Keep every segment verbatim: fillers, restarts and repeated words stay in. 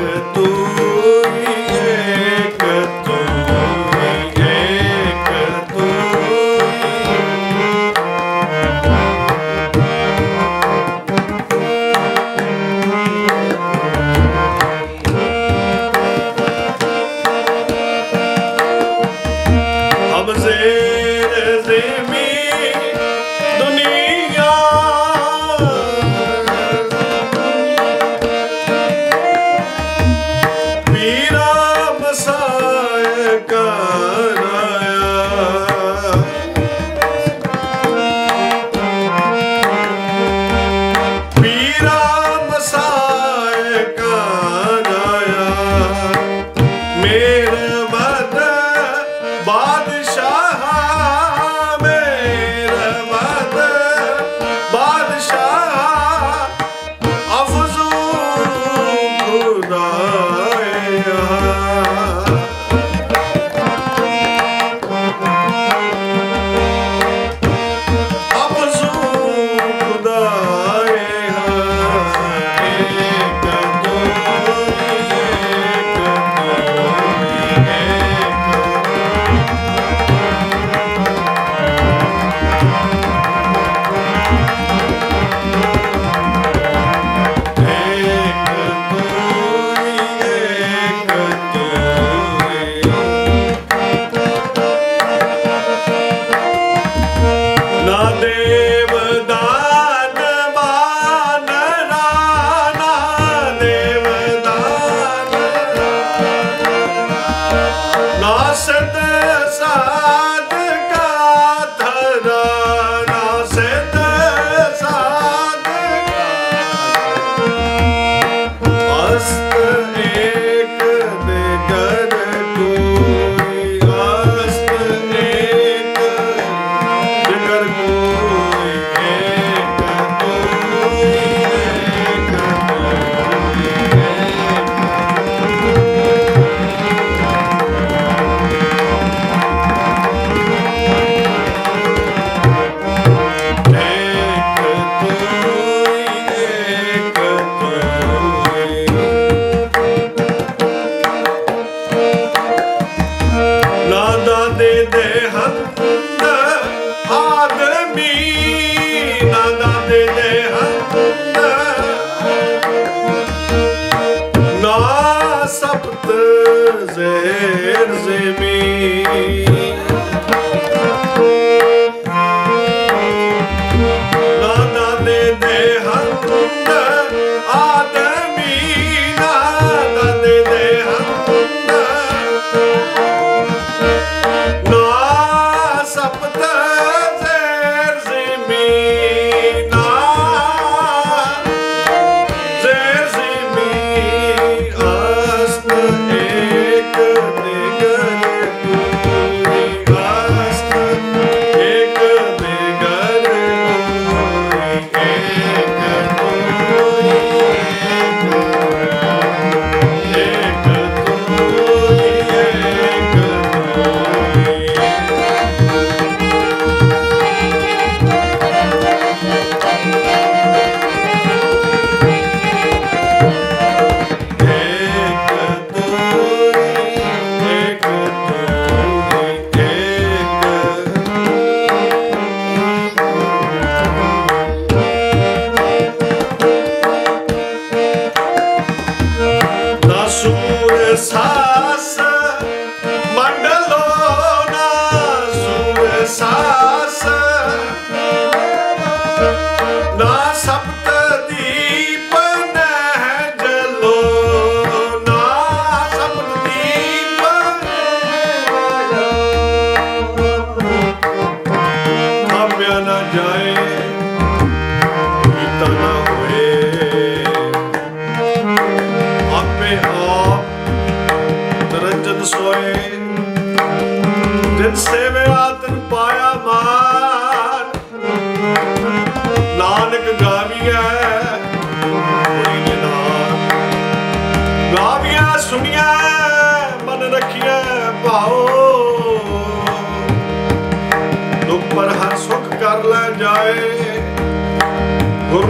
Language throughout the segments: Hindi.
गुरमुख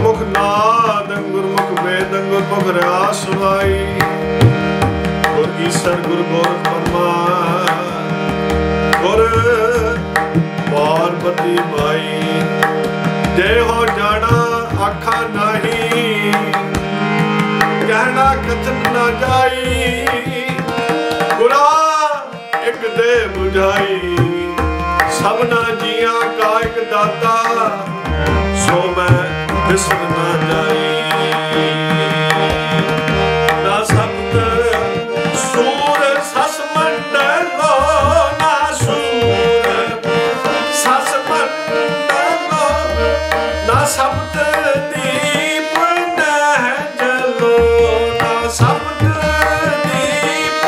गुरमुख नाद गुरमुख वेद गुरमुख रयास भाई गुर ईसर गुर गोरख ब्रह्मा गुर पार्वती माई जय हो जाना आखा नहीं कहना कथन न जाई गुरा एक दे बुझाई सबना जिया का एक दाता सो मैं बिसर न जाई ना सप्त सूर सस मंडलो ना सूर सस मंडलो ना सप्त दीप नह जलो ना सप्त दीप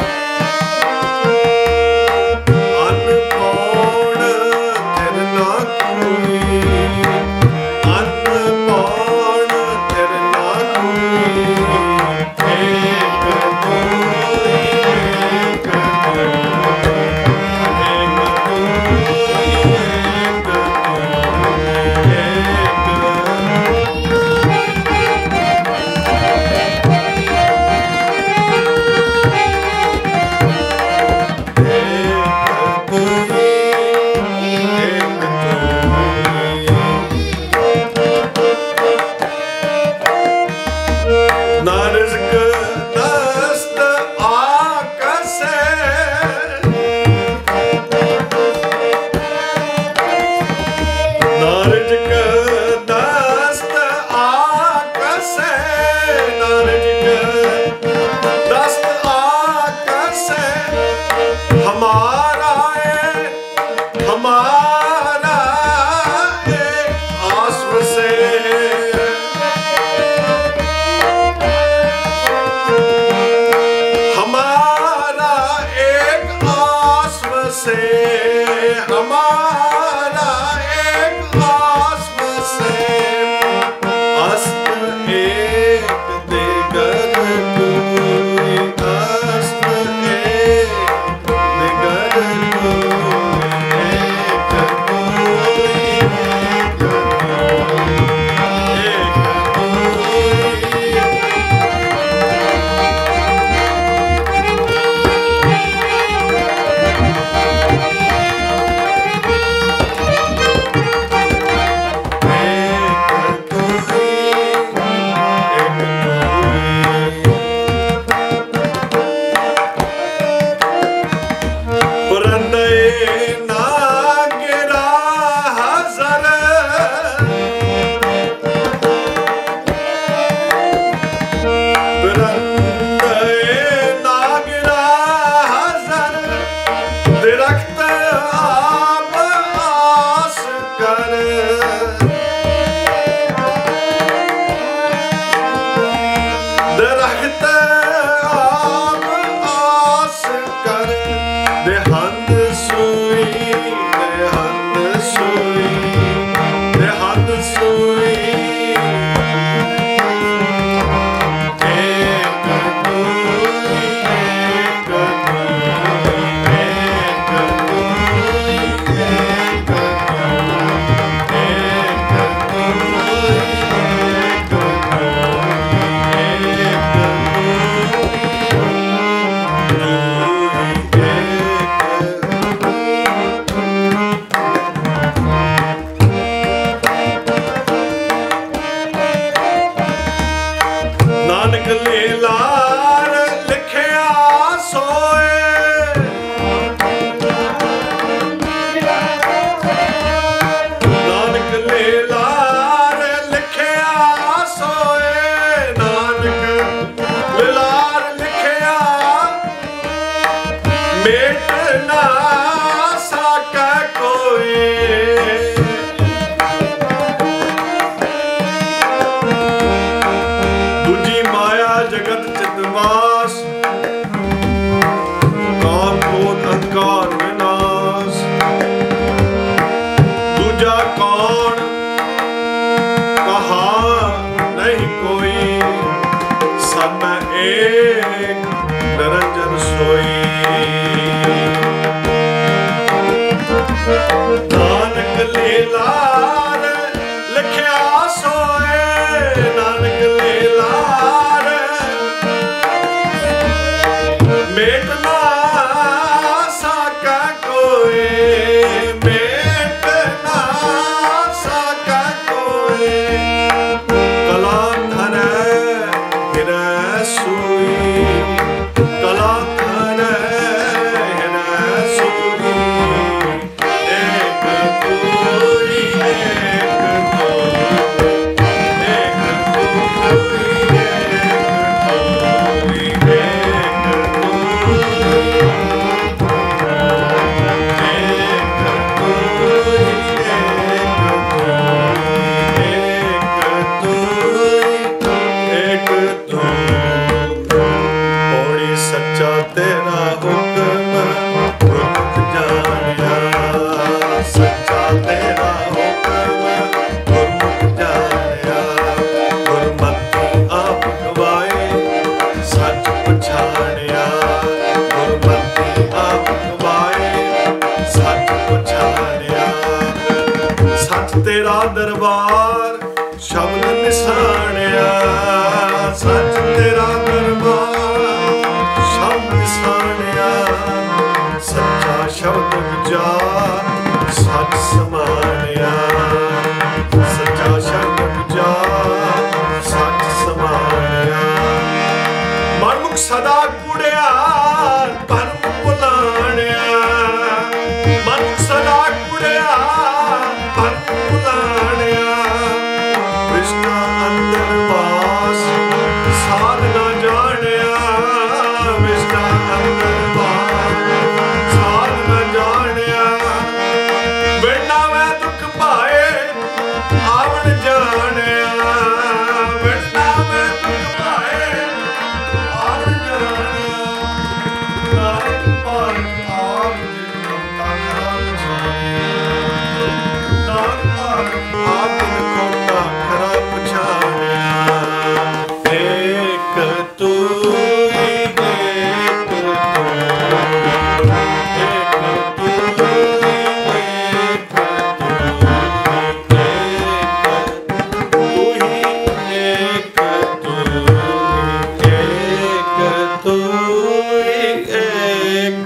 अनपौण तिर ना कोई अनपौण तिर ना कोई एक तोई एक तोई एक तोई एक ना रिज़्क़ दस्त आकसे ना रिज़्क़ दस्त आकसे ना रिज़्क़ दस्त आकसे हमारा है हमारा है आस्व से हमारा एक आस्व से हमारा एक आस्व से अस्त एक दिगर कोई अस्त एक दिगर कोई एक कोई एक कोई नानक लीलार लिखिया सोए नानक लीलार लिखिया सोए नानक लीलार लिखिया मेट ना सके कोई जगत चितवास काम क्रोध अहंकार विनाश दूजा कौन कहा नहीं कोई सब में एक निरंजन सोई नानक लीलार लिखिया सोए ਮਨੁੱਖ ਸਦਾ ਕੂੜਿਆ ਧਰਮ ਭੁਲਾਣਿਆ, ਮਨੁੱਖ ਸਦਾ ਕੂੜਿਆ ਧਰਮ ਭੁਲਾਣਿਆ। ਕ੍ਰਿਸ਼ਨਾ ਅੰਦਰ ਵਾਸ ਸਾਧ ਨਾ ਜਾਣਿਆ, ਕ੍ਰਿਸ਼ਨਾ ਅੰਦਰ ਵਾਸ ਸਾਧ ਨਾ ਜਾਣਿਆ। ਬਿਨਾ ਮੈਂ ਦੁੱਖ ਪਾਏ ਆਵਣ ਜਾਣਿਆ, ਬਿਨਾ ਮੈਂ ਦੁੱਖ ਪਾਏ ਆਵਣ ਜਾਣਿਆ। ਨਾਨਕ ਪਾਰਕ ਆਪ ਜਿਨ ਮਮਤਾ ਖਰਾ ਪਛਾਣਿਆ, ਨਾਨਕ ਪਾਰਕ ਆਪ ਜਿਨ ਮਮਤਾ ਖਰਾ ਪਛਾਣਿਆ। ਏਕ ਤੂੰ ਹੀ ਏਕ ਤੂੰ, ਏਕ ਤੂੰ ਹੀ ਏਕ ਤੂੰ, ਤੂੰ ਹੀ ਏਕ ਤੂੰ, ਏਕ ਤੂੰ ਹੀ ਏਕ।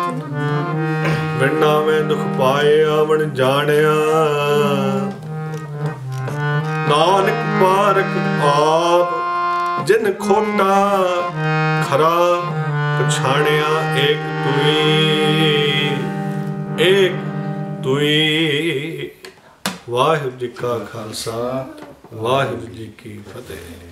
ਬਿਨਾ ਮੈਂ ਦੁੱਖ ਪਾਏ ਆਵਣ ਜਾਣਿਆ, ਨਾਨਕ ਪਾਰਕ ਆਪ ਜਿਨ ਖੋਟਾ ਖਰਾ ਪਛਾਣਿਆ। ਏਕ ਤੁਈ, ਏਕ ਤੁਈ। ਵਾਹਿਗੁਰੂ ਜੀ ਕਾ ਖਾਲਸਾ, ਵਾਹਿਗੁਰੂ ਜੀ ਕੀ ਫਤਿਹ।